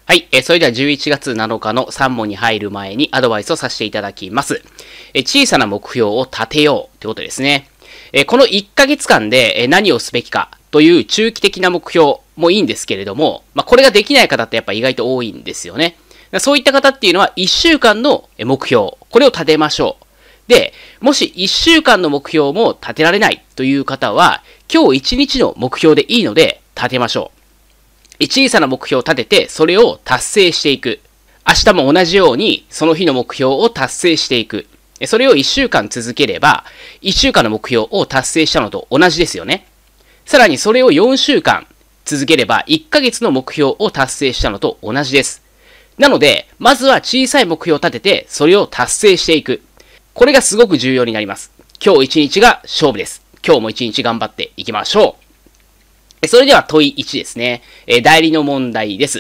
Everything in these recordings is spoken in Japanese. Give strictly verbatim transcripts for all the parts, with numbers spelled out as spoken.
はい。えー、それではじゅういちがつなのかのさん問に入る前にアドバイスをさせていただきます。えー、小さな目標を立てようということですね。えー、このいっかげつかんで、えー、何をすべきかという中期的な目標もいいんですけれども、まあ、これができない方ってやっぱ意外と多いんですよね。そういった方っていうのはいっしゅうかんの目標、これを立てましょう。で、もしいっしゅうかんの目標も立てられないという方は、今日いちにちの目標でいいので立てましょう。小さな目標を立てて、それを達成していく。明日も同じように、その日の目標を達成していく。それをいっしゅうかん続ければ、いっしゅうかんの目標を達成したのと同じですよね。さらにそれをよんしゅうかん続ければ、いっかげつの目標を達成したのと同じです。なので、まずは小さい目標を立てて、それを達成していく。これがすごく重要になります。今日一日が勝負です。今日も一日頑張っていきましょう。それでは問いいちですね。代理の問題です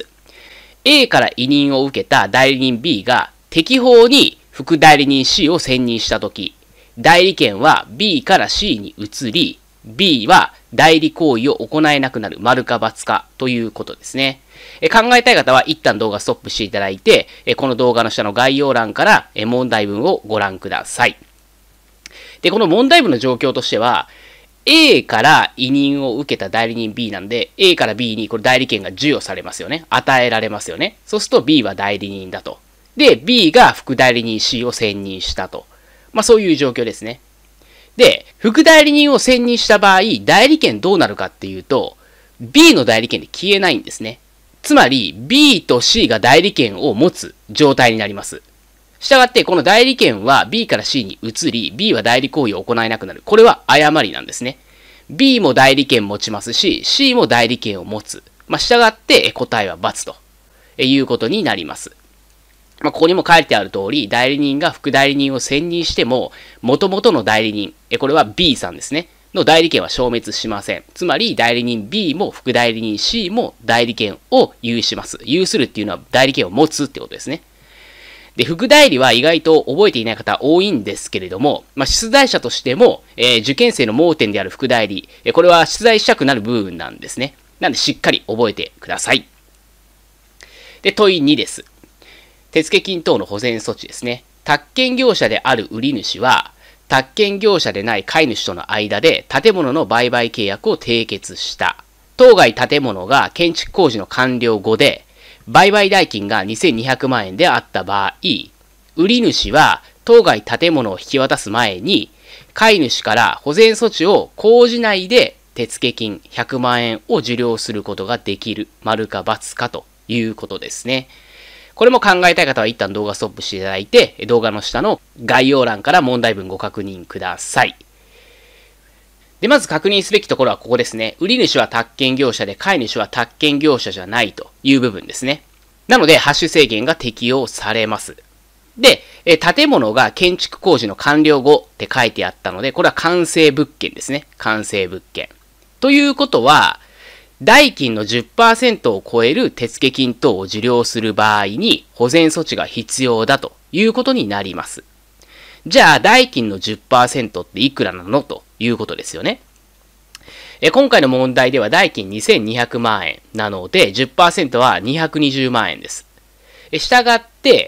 。A から委任を受けた代理人 B が適法に副代理人 C を選任したとき、代理権は B から C に移り、B は代理行為を行えなくなる丸か×かということですね。考えたい方は一旦動画ストップしていただいて、この動画の下の概要欄から問題文をご覧ください。で、この問題文の状況としては、A から委任を受けた代理人 B なんで、A から B にこれ代理権が授与されますよね。与えられますよね。そうすると B は代理人だと。で、B が副代理人 C を選任したと。まあそういう状況ですね。で、副代理人を選任した場合、代理権どうなるかっていうと、B の代理権で消えないんですね。つまり、B と C が代理権を持つ状態になります。したがって、この代理権は B から C に移り、B は代理行為を行えなくなる。これは誤りなんですね。B も代理権持ちますし、C も代理権を持つ。まあ、したがって答えは×ということになります。まあ、ここにも書いてある通り、代理人が副代理人を選任しても、元々の代理人、これは B さんですね、の代理権は消滅しません。つまり、代理人 B も副代理人 C も代理権を有します。有するっていうのは代理権を持つってことですね。で、副代理は意外と覚えていない方多いんですけれども、まあ、出題者としても、えー、受験生の盲点である副代理、これは出題したくなる部分なんですね。なんでしっかり覚えてください。で、問いにです。手付金等の保全措置ですね。宅建業者である売り主は、宅建業者でない買い主との間で建物の売買契約を締結した。当該建物が建築工事の完了後で、売買代金がにせんにひゃくまんえんであった場合、売り主は当該建物を引き渡す前に、買い主から保全措置を講じないで手付金ひゃくまんえんを受領することができる、丸か×かということですね。これも考えたい方は一旦動画ストップしていただいて、動画の下の概要欄から問題文ご確認ください。で、まず確認すべきところはここですね。売り主は宅建業者で、買い主は宅建業者じゃないという部分ですね。なので、ハッシュ制限が適用されます。で、建物が建築工事の完了後って書いてあったので、これは完成物件ですね。完成物件。ということは、代金の じゅっパーセント を超える手付金等を受領する場合に保全措置が必要だということになります。じゃあ、代金の じゅっパーセント っていくらなのということですよね。え今回の問題では代金にせんにひゃくまんえんなので じゅっパーセント はにひゃくにじゅうまんえんです。したがって、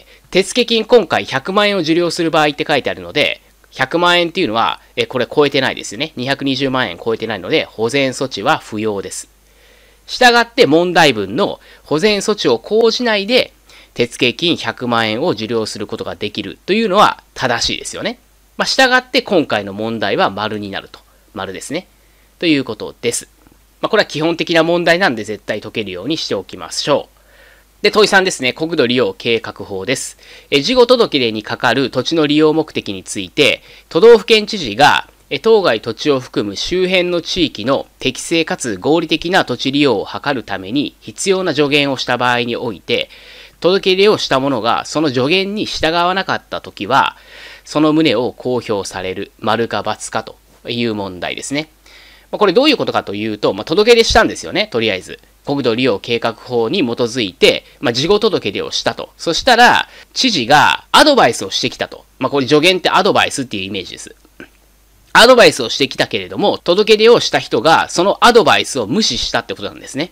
手付金今回ひゃくまんえんを受領する場合って書いてあるので、ひゃくまんえんっていうのは、えこれ超えてないですよね。にひゃくにじゅうまんえん超えてないので、保全措置は不要です。したがって問題文の保全措置を講じないで、手付金ひゃくまんえんを受領することができるというのは正しいですよね。まあ、したがって今回の問題は丸になると。丸ですね。ということです。まあ、これは基本的な問題なんで絶対解けるようにしておきましょう。で、問いさんですね。国土利用計画法です。え事後届出にかかる土地の利用目的について、都道府県知事が当該土地を含む周辺の地域の適正かつ合理的な土地利用を図るために必要な助言をした場合において、届け出をした者がその助言に従わなかったときは、その旨を公表される、丸か×かという問題ですね。これどういうことかというと、まあ、届け出したんですよね、とりあえず。国土利用計画法に基づいて、まあ、事後届け出をしたと。そしたら、知事がアドバイスをしてきたと。まあ、これ助言ってアドバイスっていうイメージです。アドバイスをしてきたけれども、届け出をした人がそのアドバイスを無視したってことなんですね。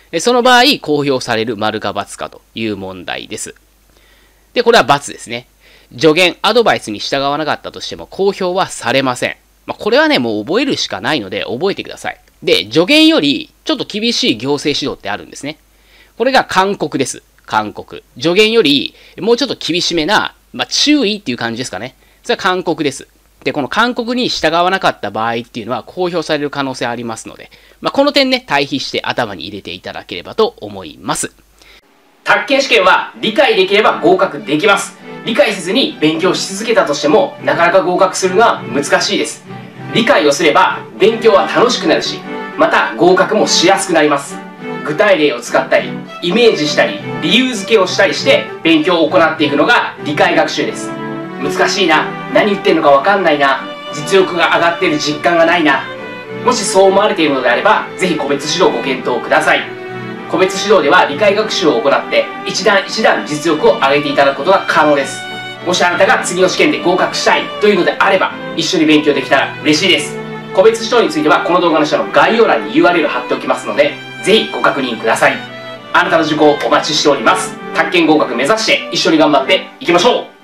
その場合、公表される丸か×かという問題です。で、これは×ですね。助言、アドバイスに従わなかったとしても公表はされません。まあ、これはね、もう覚えるしかないので覚えてください。で、助言よりちょっと厳しい行政指導ってあるんですね。これが勧告です。勧告。助言よりもうちょっと厳しめな、まあ、注意っていう感じですかね。それは勧告です。で、この勧告に従わなかった場合っていうのは公表される可能性ありますので、まあ、この点ね、対比して頭に入れていただければと思います。宅建試験は理解できれば合格できます。理解せずに勉強し続けたとしても、なかなか合格するのは難しいです。理解をすれば勉強は楽しくなるし、また合格もしやすくなります。具体例を使ったり、イメージしたり、理由付けをしたりして勉強を行っていくのが理解学習です。難しいな、何言ってんのかわかんないな、実力が上がっている実感がないな、もしそう思われているのであれば、ぜひ個別指導をご検討ください。個別指導では理解学習を行って一段一段実力を上げていただくことが可能です。もしあなたが次の試験で合格したいというのであれば、一緒に勉強できたら嬉しいです。個別指導についてはこの動画の下の概要欄に ユーアールエル 貼っておきますので、ぜひご確認ください。あなたの受講をお待ちしております。宅建合格目指して一緒に頑張っていきましょう。